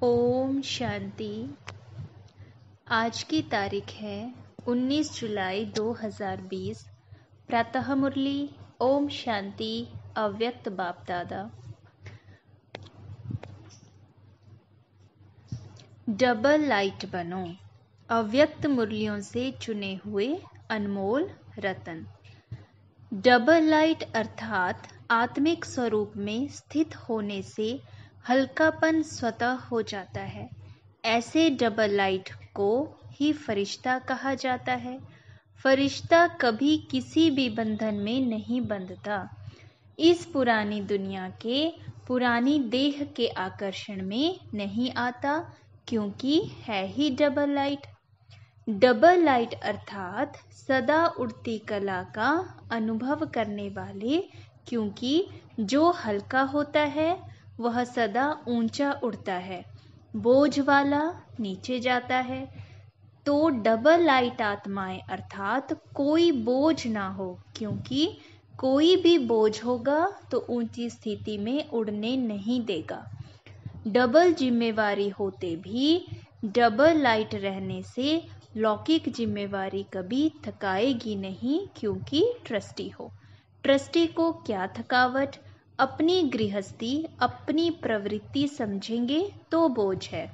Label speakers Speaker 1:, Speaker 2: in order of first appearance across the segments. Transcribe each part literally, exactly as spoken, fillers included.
Speaker 1: ओम शांति। आज की तारीख है उन्नीस जुलाई दो हज़ार बीस। प्रातः मुरली ओम शांति अव्यक्त बाप दादा। डबल लाइट बनो। अव्यक्त मुरलियों से चुने हुए अनमोल रतन। डबल लाइट अर्थात आत्मिक स्वरूप में स्थित होने से हल्कापन स्वतः हो जाता है। ऐसे डबल लाइट को ही फरिश्ता कहा जाता है। फरिश्ता कभी किसी भी बंधन में नहीं बंधता। इस पुरानी दुनिया के पुरानी देह के आकर्षण में नहीं आता, क्योंकि है ही डबल लाइट। डबल लाइट अर्थात सदा उड़ती कला का अनुभव करने वाले, क्योंकि जो हल्का होता है वह सदा ऊंचा उड़ता है, बोझ वाला नीचे जाता है। तो डबल लाइट आत्माएं अर्थात कोई बोझ ना हो, क्योंकि कोई भी बोझ होगा तो ऊंची स्थिति में उड़ने नहीं देगा। डबल जिम्मेवारी होते भी डबल लाइट रहने से लौकिक जिम्मेवारी कभी थकाएगी नहीं, क्योंकि ट्रस्टी हो। ट्रस्टी को क्या थकावट। अपनी गृहस्थी अपनी प्रवृत्ति समझेंगे तो बोझ है,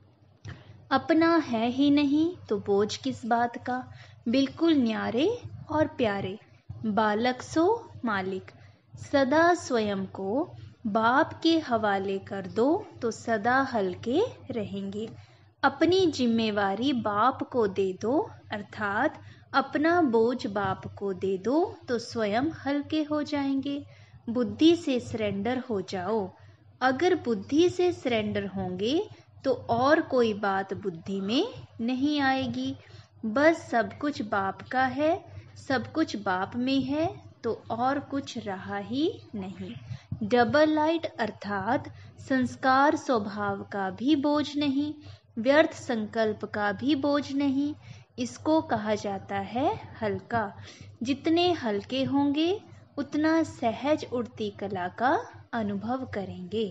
Speaker 1: अपना है ही नहीं तो बोझ किस बात का। बिल्कुल न्यारे और प्यारे बालक सो मालिक। सदा स्वयं को बाप के हवाले कर दो तो सदा हल्के रहेंगे। अपनी जिम्मेवारी बाप को दे दो, अर्थात अपना बोझ बाप को दे दो तो स्वयं हल्के हो जाएंगे। बुद्धि से सरेंडर हो जाओ। अगर बुद्धि से सरेंडर होंगे तो और कोई बात बुद्धि में नहीं आएगी। बस सब कुछ बाप का है, सब कुछ बाप में है, तो और कुछ रहा ही नहीं। डबल लाइट अर्थात संस्कार स्वभाव का भी बोझ नहीं, व्यर्थ संकल्प का भी बोझ नहीं। इसको कहा जाता है हल्का। जितने हल्के होंगे उतना सहज उड़ती कला का अनुभव करेंगे।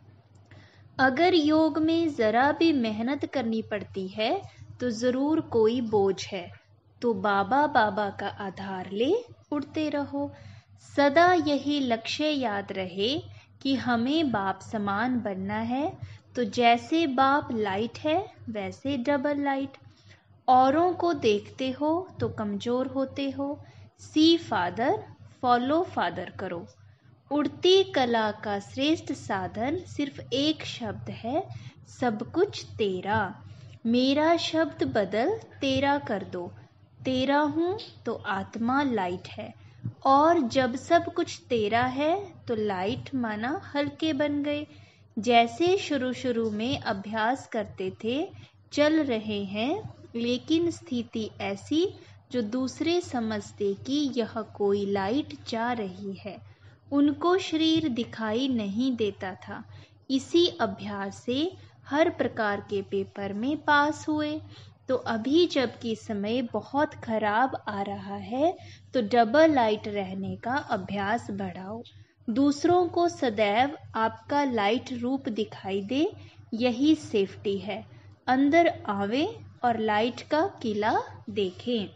Speaker 1: अगर योग में जरा भी मेहनत करनी पड़ती है तो जरूर कोई बोझ है, तो बाबा बाबा का आधार ले उड़ते रहो। सदा यही लक्ष्य याद रहे कि हमें बाप समान बनना है। तो जैसे बाप लाइट है वैसे डबल लाइट। औरों को देखते हो तो कमजोर होते हो। सी फादर फॉलो फादर करो। उड़ती कला का श्रेष्ठ साधन सिर्फ एक शब्द है, सब कुछ तेरा। मेरा शब्द बदल तेरा कर दो। तेरा हूँ तो आत्मा लाइट है, और जब सब कुछ तेरा है तो लाइट माना हल्के बन गए। जैसे शुरू शुरू में अभ्यास करते थे, चल रहे हैं, लेकिन स्थिति ऐसी जो दूसरे समझते कि यह कोई लाइट जा रही है, उनको शरीर दिखाई नहीं देता था। इसी अभ्यास से हर प्रकार के पेपर में पास हुए। तो अभी जबकि समय बहुत खराब आ रहा है तो डबल लाइट रहने का अभ्यास बढ़ाओ। दूसरों को सदैव आपका लाइट रूप दिखाई दे, यही सेफ्टी है। अंदर आवे और लाइट का किला देखें।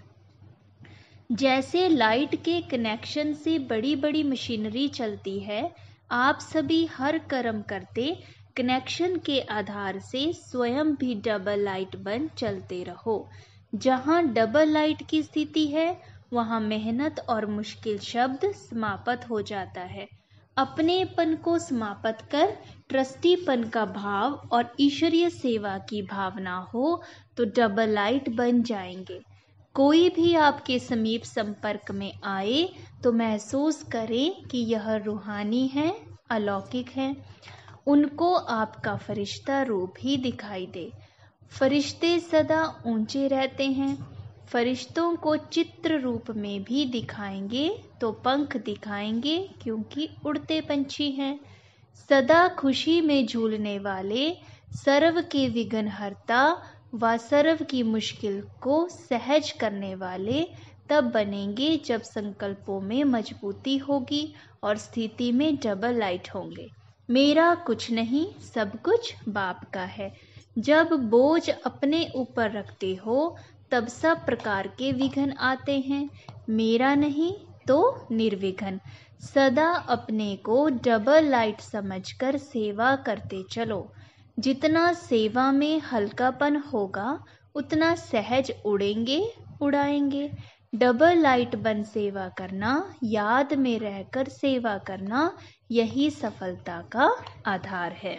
Speaker 1: जैसे लाइट के कनेक्शन से बड़ी बड़ी मशीनरी चलती है, आप सभी हर कर्म करते कनेक्शन के आधार से स्वयं भी डबल लाइट बन चलते रहो। जहाँ डबल लाइट की स्थिति है वहाँ मेहनत और मुश्किल शब्द समाप्त हो जाता है। अपनेपन को समाप्त कर ट्रस्टीपन का भाव और ईश्वरीय सेवा की भावना हो तो डबल लाइट बन जाएंगे। कोई भी आपके समीप संपर्क में आए तो महसूस करें कि यह रूहानी है, अलौकिक है। उनको आपका फरिश्ता रूप ही दिखाई दे। फरिश्ते सदा ऊंचे रहते हैं। फरिश्तों को चित्र रूप में भी दिखाएंगे तो पंख दिखाएंगे, क्योंकि उड़ते पंछी हैं। सदा खुशी में झूलने वाले, सर्व के विघ्न हरता व सर्व की मुश्किल को सहज करने वाले तब बनेंगे जब संकल्पों में मजबूती होगी और स्थिति में डबल लाइट होंगे। मेरा कुछ नहीं, सब कुछ बाप का है। जब बोझ अपने ऊपर रखते हो तब सब प्रकार के विघ्न आते हैं। मेरा नहीं तो निर्विघ्न। सदा अपने को डबल लाइट समझकर सेवा करते चलो। जितना सेवा में हल्कापन होगा उतना सहज उड़ेंगे उड़ाएंगे। डबल लाइट बन सेवा करना, याद में रहकर सेवा करना, यही सफलता का आधार है।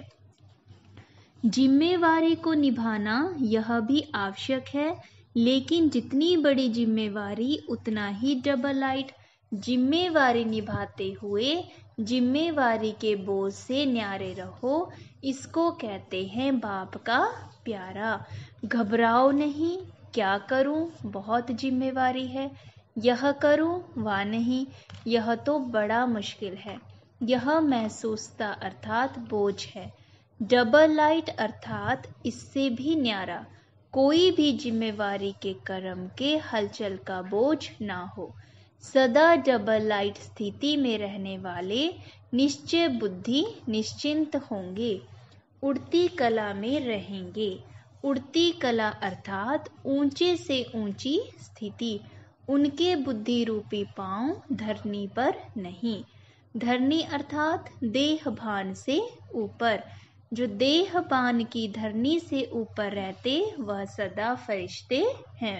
Speaker 1: जिम्मेवारी को निभाना यह भी आवश्यक है, लेकिन जितनी बड़ी जिम्मेवारी उतना ही डबल लाइट। जिम्मेवारी निभाते हुए जिम्मेवारी के बोझ से न्यारे रहो, इसको कहते हैं बाप का प्यारा। घबराओ नहीं, क्या करूं, बहुत जिम्मेवारी है, यह करूं वा नहीं, यह तो बड़ा मुश्किल है। यह महसूसता अर्थात बोझ है। डबल लाइट अर्थात इससे भी न्यारा। कोई भी जिम्मेवारी के कर्म के हलचल का बोझ ना हो। सदा डबल लाइट स्थिति में रहने वाले निश्चय बुद्धि निश्चिंत होंगे, उड़ती कला में रहेंगे। उड़ती कला अर्थात ऊंचे से ऊंची स्थिति। उनके बुद्धि रूपी पांव धरनी पर नहीं। धरनी अर्थात देह भान से ऊपर। जो देह भान की धरनी से ऊपर रहते वह सदा फरिश्ते हैं।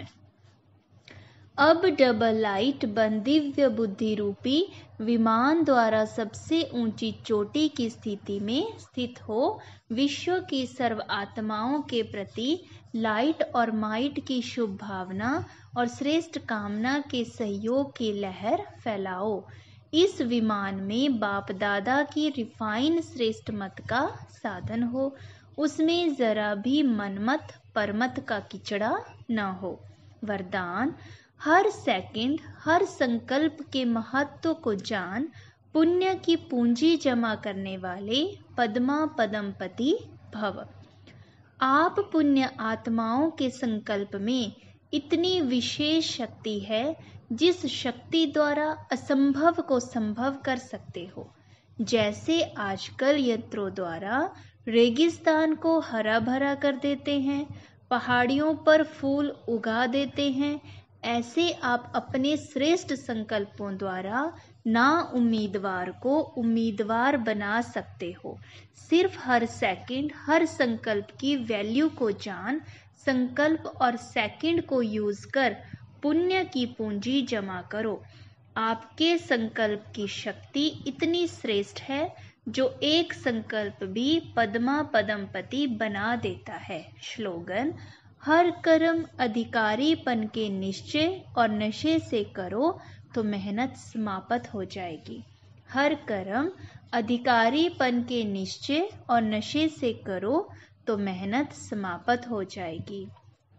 Speaker 1: अब डबल लाइट बन दिव्य बुद्धि रूपी विमान द्वारा सबसे ऊंची चोटी की स्थिति में स्थित हो विश्व की सर्व आत्माओं के प्रति लाइट और माइट की शुभ भावना और श्रेष्ठ कामना के सहयोग की लहर फैलाओ। इस विमान में बाप दादा की रिफाइन श्रेष्ठ मत का साधन हो, उसमें जरा भी मनमत परमत का किचड़ा न हो। वरदान: हर सेकंड हर संकल्प के महत्व को जान, पुण्य की पूंजी जमा करने वाले पद्मा पदमपति भव। आप पुण्य आत्माओं के संकल्प में इतनी विशेष शक्ति है जिस शक्ति द्वारा असंभव को संभव कर सकते हो। जैसे आजकल यंत्रों द्वारा रेगिस्तान को हरा भरा कर देते हैं, पहाड़ियों पर फूल उगा देते हैं, ऐसे आप अपने श्रेष्ठ संकल्पों द्वारा ना उम्मीदवार को उम्मीदवार बना सकते हो। सिर्फ हर सेकंड हर संकल्प की वैल्यू को जान, संकल्प और सेकंड को यूज कर पुण्य की पूंजी जमा करो। आपके संकल्प की शक्ति इतनी श्रेष्ठ है जो एक संकल्प भी पद्मा पदमपति बना देता है। श्लोगन: हर कर्म अधिकारीपन के निश्चय और नशे से करो तो मेहनत समाप्त हो जाएगी। हर कर्म अधिकारीपन के निश्चय और नशे से करो तो मेहनत समाप्त हो जाएगी।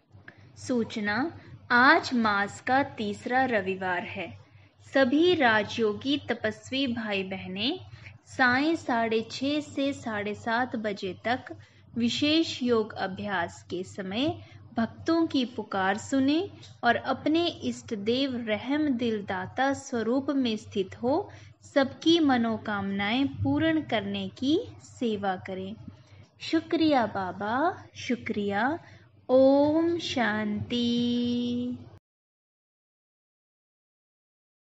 Speaker 1: सूचना: आज मास का तीसरा रविवार है। सभी राजयोगी तपस्वी भाई बहनें साय साढ़े छः से साढ़े सात बजे तक विशेष योग अभ्यास के समय भक्तों की पुकार सुने और अपने इष्ट देव रहम दिल दाता स्वरूप में स्थित हो सबकी मनोकामनाएं पूर्ण करने की सेवा करें। शुक्रिया बाबा, शुक्रिया। ओम शांति।